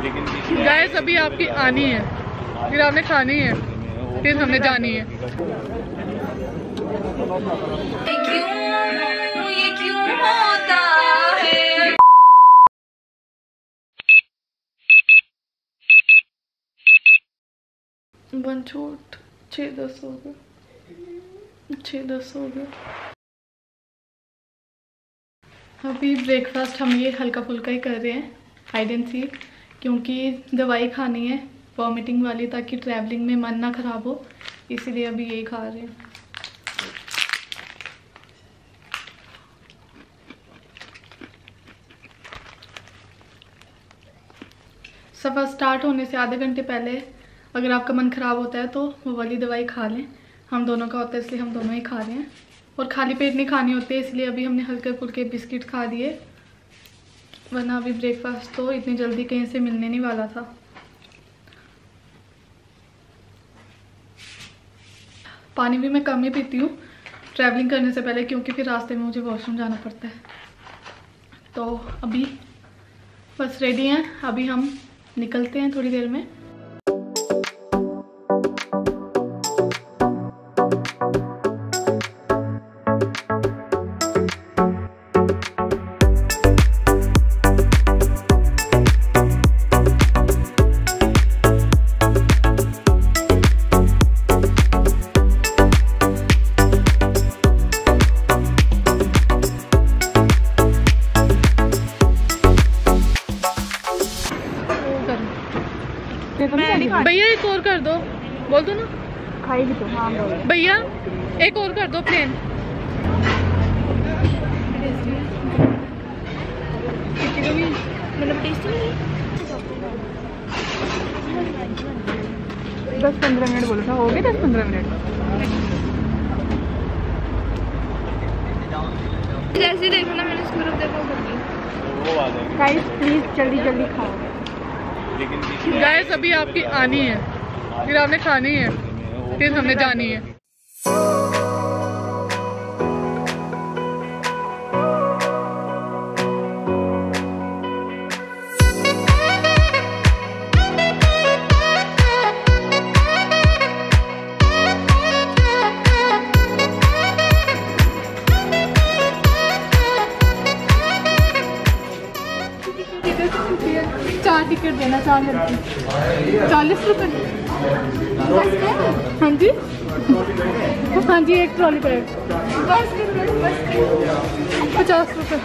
Guys अभी आपकी आनी है, फिर आपने खानी है, फिर हमने जानी है। ये क्यों होता है? वन छोट 6-10 हो गए, 6-10 हो गए। अभी ब्रेकफास्ट हम ये हल्का फुल्का ही कर रहे हैं, हाइड एंड सीक, क्योंकि दवाई खानी है वॉमिटिंग वाली, ताकि ट्रैवलिंग में मन ना ख़राब हो, इसीलिए अभी यही खा रहे हैं। सफ़र स्टार्ट होने से आधे घंटे पहले अगर आपका मन ख़राब होता है तो वो वाली दवाई खा लें। हम दोनों का होता है इसलिए हम दोनों ही खा रहे हैं, और खाली पेट नहीं खानी होती है, इसलिए अभी हमने हल्के फुल्के बिस्किट खा दिए, वरना अभी ब्रेकफास्ट तो इतनी जल्दी कहीं से मिलने नहीं वाला था। पानी भी मैं कम ही पीती हूँ ट्रैवलिंग करने से पहले, क्योंकि फिर रास्ते में मुझे वॉशरूम जाना पड़ता है। तो अभी बस रेडी हैं, अभी हम निकलते हैं थोड़ी देर में। भैया एक और कर दो, बोल दो ना, खाएगी तो। हाँ भैया एक और कर दो प्लेन। मतलब टेस्टी नहीं है। 10-15 मिनट बोला था, हो गए 10-15 मिनट। जैसे देखो ना, मैंने इसको देखो गाइस प्लीज जल्दी जल्दी खाओ। गाइस अभी आपकी आनी है, फिर आपने खानी है, फिर हमने जानी है। चार टिकट देना, 40 रुपये। हाँ जी, हाँ जी, एक ट्रॉली बैग 50 रुपये।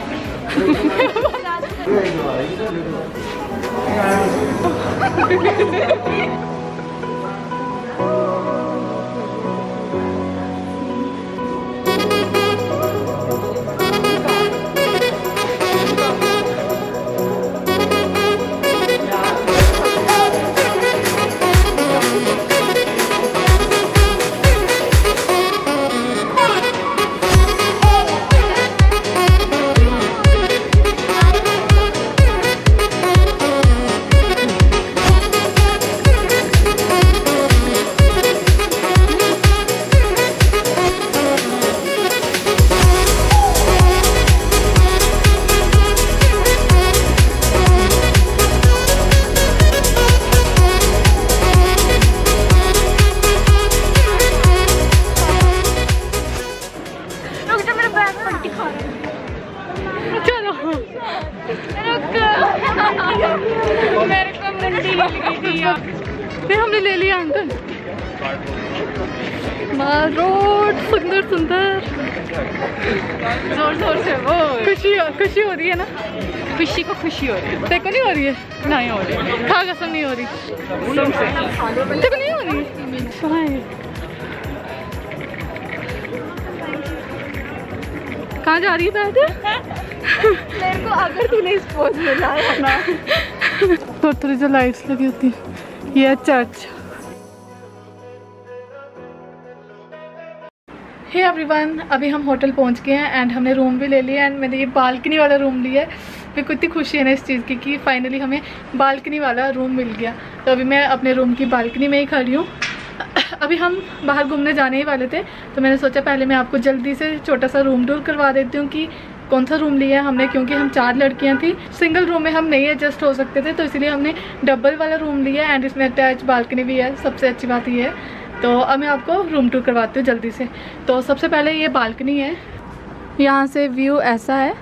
फिर हमने ले लिया अंकल माल रोड, सुंदर सुंदर, जोर जोर से वो खुशी हो रही है ना, खुशी को खुशी हो रही है। तेरे को नहीं हो रही है? नहीं हो रही है, खा कसम नहीं हो रही, तेरे को नहीं हो रही? कहाँ जा रही है बैठ? मेरे को अगर तूने इस पोज में लाया ना, थोड़ी जो लाइट्स लगी होती है, ये चर्च। हे एवरीवन, अभी हम होटल पहुंच गए हैं एंड हमने रूम भी ले लिया एंड मैंने ये बालकनी वाला रूम लिया है। मेरे को इतनी खुशी है ना इस चीज़ की कि फाइनली हमें बालकनी वाला रूम मिल गया। तो अभी मैं अपने रूम की बालकनी में ही खड़ी हूँ। अभी हम बाहर घूमने जाने ही वाले थे, तो मैंने सोचा पहले मैं आपको जल्दी से छोटा सा रूम टूर करवा देती हूँ कि कौन सा रूम लिया है हमने, क्योंकि हम 4 लड़कियां थी, सिंगल रूम में हम नहीं एडजस्ट हो सकते थे, तो इसलिए हमने डबल वाला रूम लिया एंड इसमें अटैच बालकनी भी है। सबसे अच्छी बात ये है। तो अब मैं आपको रूम टूर करवाती हूँ जल्दी से। तो सबसे पहले ये बालकनी है, यहाँ से व्यू ऐसा है।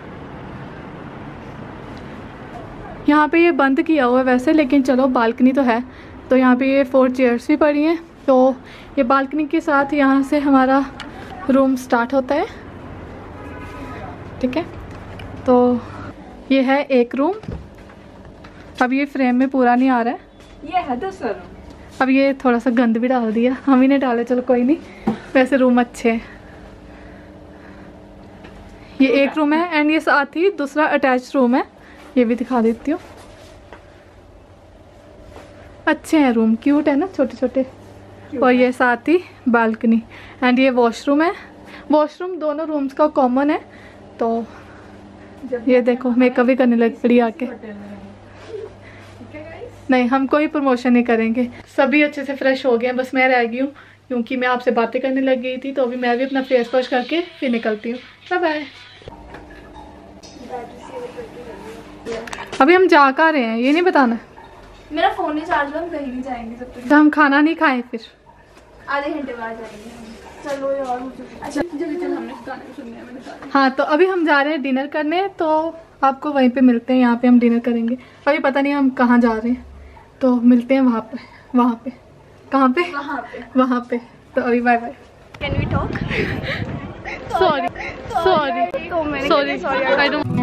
यहाँ पे ये बंद किया हुआ है वैसे, लेकिन चलो बालकनी तो है। तो यहाँ पे ये 4 चेयर्स भी पड़ी हैं। तो ये बालकनी के साथ यहाँ से हमारा रूम स्टार्ट होता है, ठीक है। तो ये है एक रूम। अब ये फ्रेम में पूरा नहीं आ रहा है, ये है दूसरा रूम। अब ये थोड़ा सा गंद भी डाल दिया, हम ही ने डाले, चलो कोई नहीं, वैसे रूम अच्छे हैं। ये एक रूम है एंड ये साथ ही दूसरा अटैच रूम है, ये भी दिखा देती हूँ। अच्छे हैं रूम, क्यूट है ना, छोटे छोटे। और ये साथ ही बालकनी एंड ये वॉशरूम है। वॉशरूम दोनों रूम्स का कॉमन है। तो ये देखो मेकअप भी करने लग पड़ी आके। नहीं, हम कोई प्रमोशन नहीं करेंगे, सभी अच्छे से फ्रेश हो गए हैं, बस मैं रह गई हूँ क्योंकि मैं आपसे बातें करने लग गई थी। तो अभी मैं भी अपना फेस वॉश करके फिर निकलती हूँ। Bye bye. अभी हम जा कर रहे हैं ये नहीं बताना। मेरा फोन नहीं चार्ज हुआ, हम कहीं नहीं जाएंगे जब तक। तो हम खाना नहीं खाएं, फिर आधे घंटे बाद जाएंगे हम। चलो यार, अच्छा जल्दी चल, हमने गाने सुनने हैं, मैंने कहा। हाँ, तो अभी हम जा रहे हैं डिनर करने, तो आपको वहीं पे मिलते हैं। यहाँ पे हम डिनर करेंगे। अभी पता नहीं हम कहाँ जा रहे हैं, तो मिलते हैं वहाँ पे। कहाँ पे? वहाँ पे। तो अभी bye bye. Can we talk? Sorry I don't.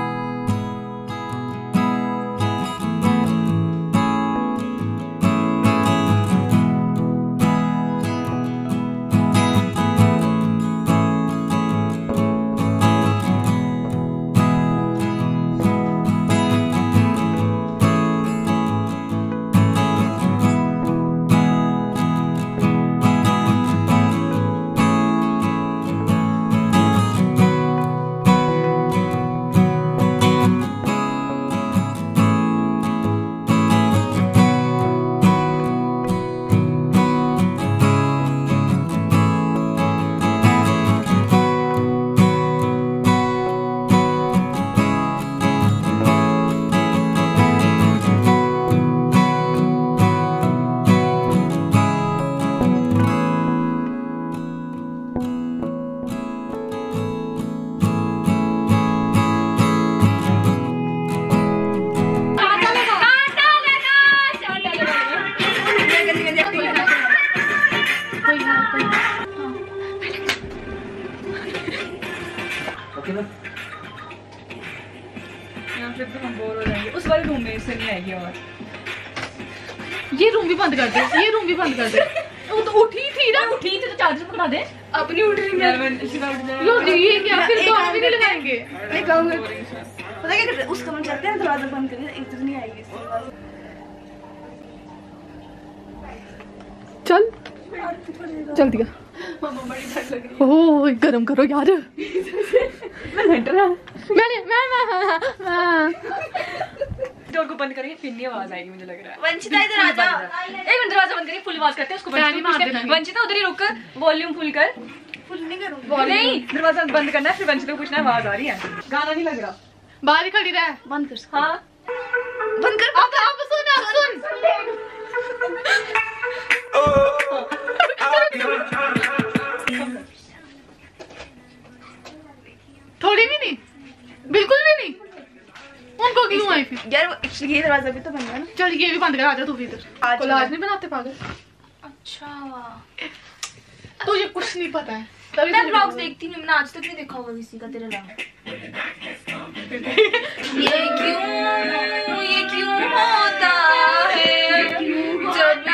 उस वाले रूम में इससे नहीं आएगी। और ये रूम भी बंद कर दे, ये रूम भी बंद कर दे। वो तो उठी थी ना, उठी थी तो चार्जर पकड़ा दे। अपनी उठ रही है। लो ये क्या, फिर तो हम भी नहीं लगाएंगे। पता क्या कर रहे हैं, उस कमरे जाते हैं, दरवाजा बंद करिए, एक तो नहीं आएगी इससे। चल चल दिया। ओह गरम करो यार। डोर को बंद करेंगे, फिर नहीं आवाज आएगी, मुझे लग रहा है। वंशिता इधर आ जा। एक मिनट, दरवाजा बंद करिए, फुल आवाज करते हैं उसको। वंशिता उधर ही रुक, वॉल्यूम फुल कर। फुल नहीं करूंगी। नहीं, दरवाजा बंद करना है, फिर वंशिता को पूछना है आवाज आ रही है। गाना नहीं लग रहा, बाहर ही खड़ी रह। बंद कर। हाँ बंद कर। अब सुन। थोड़ी भी नहीं, बिल्कुल भी नहीं। उनको क्यों आई फिर? यार एक्चुअली ये दरवाजा भी तो बंद है ना। चल ये भी बंद कर, आजा तू भी इधर। कोलाज नहीं बनाते पागल। अच्छा तुझे कुछ नहीं पता है। मैं ब्लॉग्स देखती नहीं, मैंने आज तक नहीं देखा होगा किसी का तेरे अलावा। ये क्यों होता है जब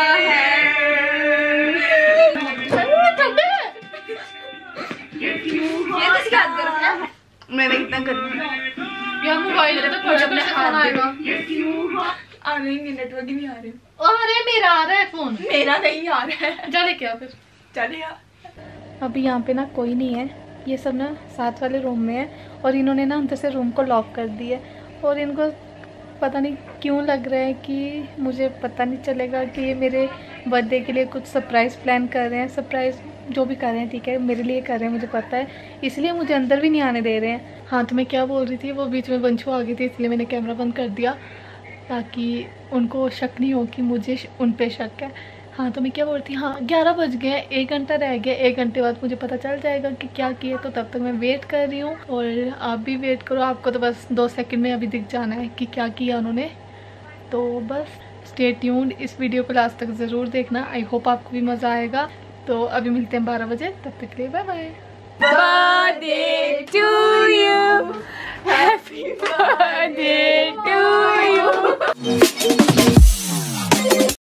ये किसी का हाथ गरम है। मैं इतना गर्म यार मोबाइल तो खोल, अपने हाथ आएगा। आ नहीं, नेटवर्क ही नहीं आ रही। अरे मेरा आ रहा है फोन। मेरा नहीं आ रहा है। जा लेके आ फिर। चले यार। अभी यहाँ पे ना कोई नहीं है, ये सब ना साथ वाले रूम में है और इन्होंने ना अंदर से रूम को लॉक कर दिया और इनको पता नहीं क्यों लग रहा है कि मुझे पता नहीं चलेगा कि ये मेरे बर्थडे के लिए कुछ सरप्राइज़ प्लान कर रहे हैं। सरप्राइज़ जो भी कर रहे हैं ठीक है, मेरे लिए कर रहे हैं, मुझे पता है, इसलिए मुझे अंदर भी नहीं आने दे रहे हैं। हाँ तो मैं क्या बोल रही थी, वो बीच में वंशु आ गई थी इसलिए मैंने कैमरा बंद कर दिया ताकि उनको शक नहीं हो कि मुझे उन पे शक है। हाँ तो मैं क्या बोल रही थी, हाँ 11 बज गए हैं, 1 घंटा रह गया, 1 घंटे बाद मुझे पता चल जाएगा कि क्या किया। तो तब तक मैं वेट कर रही हूँ और आप भी वेट करो, आपको तो बस 2 सेकंड में अभी दिख जाना है कि क्या किया उन्होंने। तो बस स्टे ट्यून्ड, इस वीडियो को लास्ट तक ज़रूर देखना। आई होप आपको भी मज़ा आएगा। तो अभी मिलते हैं 12 बजे, तब तक के लिए बाय बाय।